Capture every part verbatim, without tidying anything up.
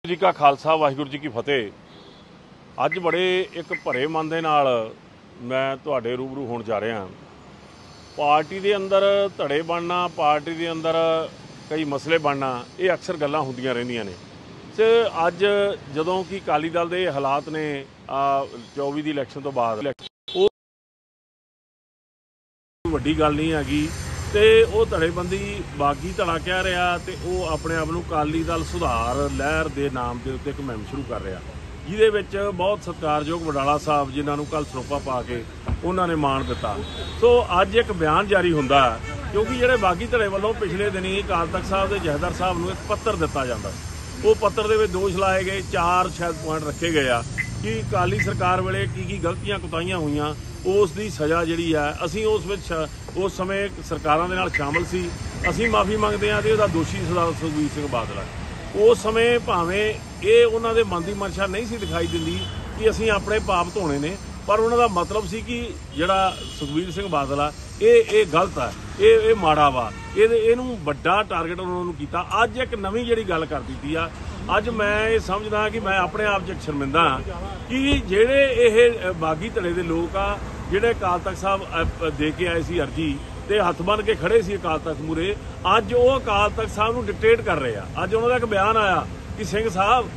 जी का खालसा वाहिगुरू जी की फतेह। अज बड़े एक भरे मन दे नाल मैं तुहाडे रूबरू होण जा रहा। पार्टी दे अंदर धड़े बनना, पार्टी दे अंदर कई मसले बनना, ये अक्सर गल्लां हुंदियां रहिंदियां ने। ते अज जदों कि अकाली दल दे हालात ने चौबी दी इलैक्शन तो बाद वो वड्डी गल नहीं हैगी ते वो धड़ेबंदी बागी धड़ा कह रहा ते वो अपने आप नूं अकाली दल सुधार लहर के नाम के उत्ते एक मुहिम शुरू कर रहा, जिहदे विच बहुत सत्कारयोग वडाला साहब जिन्होंने कल सरोपा पा के उन्होंने मान दिता। सो अज एक बयान जारी हुंदा क्योंकि जिहड़े बागी धड़े वालों पिछले दिनी अकाल तख्त साहब के जहदार साहब नूं एक पत्र दिता जाता, वो पत्र दे विच दोष लाए गए, चार शायद पॉइंट रखे गए आ कि अकाली सरकार वेले की की गलतियां कुताहियां हुईयां, उस दी सज़ा जिहड़ी है असीं उस विच उस समय सरकारां दे नाल शामिल सी, असीं माफ़ी मंगदे हां ते उहदा दोषी सुखबीर सिंह बादल है। उस समय भावें ये उन्हां दे मन दी मनशा नहीं सी दिखाई दिंदी कि असीं अपने पाप धोने ने, पर उन्हां दा मतलब सी कि जिहड़ा सुखबीर सिंह बादल आ ये ये गलत है, ये ये माड़ा वा, इहनूं वड्डा टारगेट उन्हां नूं कीता। अज एक नवीं जिहड़ी गल कर दित्ती आ, अज मैं ये समझदा कि मैं अपने आप च शर्मिंदा हाँ कि जिहड़े ये बागी धड़े दे लोग आ जिहड़े अकाल तख्त साहब दे के आए सी अर्जी ते हथ बन के खड़े सी अकाल तख्त मूहरे, अज वो अकाल तख्त साहब नूं डिकटेट कर रहे हैं। अज उन्हां दा एक बयान आया कि सिंह साहब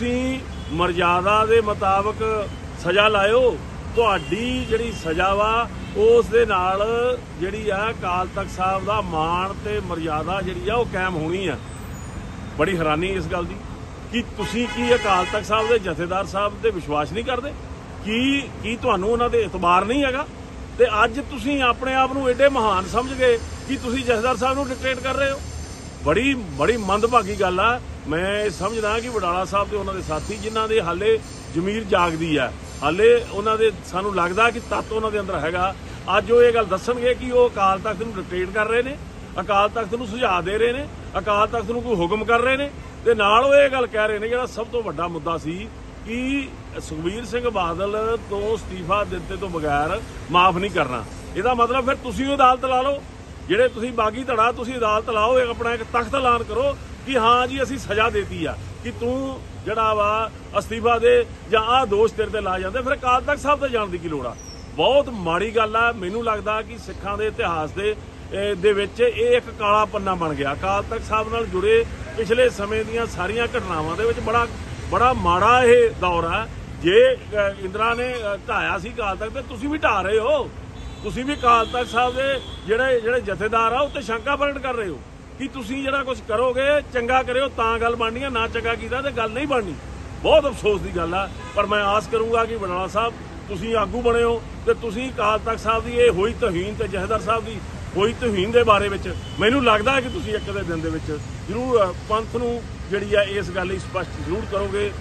तुसीं मर्यादा दे मुताबक सज़ा लाओ, तुहाडी जिहड़ी सज़ा वा उस दे नाल जिहड़ी आ अकाल तख्त साहब दा मान ते मर्यादा जिहड़ी आ वो कायम होनी है। बड़ी हैरानी इस गल दी कि तुसीं की अकाल तख्त साहब दे जथेदार साहब ते विश्वास नहीं करदे कि की तुहानूं उन्हां दे इतबार नहीं हैगा ते अज तुसीं अपने आप नूं एडे महान समझ गए कि तुसीं जथेदार साहब नूं डिकटेट कर रहे हो। बड़ी बड़ी मंदभागी गल आ। मैं समझदा कि वडाला साहब ते उन्हां दे साथी जिन्हां दे हाले जमीर जागदी है, हाले उन्हां दे सानूं लगदा कि तत्त उन्हां दे अंदर हैगा, अज वो ये गल दस्सणगे कि वो अकाल तख्त नूं डिकटेट कर रहे ने, अकाल तख्त नूं सुझाव दे रहे ने, अकाल तख्त नूं कोई हुक्म कर रहे ने ते नाल वो ये गल कह रहे ने जिहड़ा सब तो वड्डा मुद्दा सी कि सुखबीर सिंह बादल तो अस्तीफा दिते तो बगैर माफ़ नहीं करना। इसदा मतलब फिर तुसीं अदालत ला लो, जिहड़े तुसीं बागी धड़ा तुसीं अदालत लाओ, एक अपना एक तख्त ऐलान करो कि हाँ जी असीं सज़ा देती आ कि तू जिहड़ा वा अस्तीफा दे जां आह दोष तेरे ते ला जांदे, फिर अकाल तख्त साहब ते जाण दी की लोड़ आ। बहुत माड़ी गल आ। मैनूं लगदा कि सिखां दे इतिहास दे दे विच ये एक काला पन्ना बन गया। अकाल तख्त साहब नाल जुड़े पिछले समय दीयां सारियां घटनावां दे विच बड़ा बड़ा माड़ा ये दौर है। जे इंदिरा ने ढाया सी अकाल तख्त ते तुसीं भी ढा रहे हो, तुसीं भी अकाल तख्त साहब दे जिहड़े जिहड़े जथेदार आ उत्ते शंका प्रगट कर रहे हो कि तुसीं जिहड़ा कुछ करोगे चंगा करो तां गल बननी है, ना चंगा कीता ते गल नहीं बननी। बहुत अफसोस की गल है, पर मैं आस करूँगा कि वडाला साहब तुसीं आगू बने हो ते तुसीं अकाल तख्त साहब की ये होई तहीन ते जथेदार साहब की होई तहीन के बारे में मैनूं लगदा है कि तुसीं एक दे दिन दे विच जरूर पंथ नूं जिहड़ी है इस गल स्पष्ट जरूर करोगे।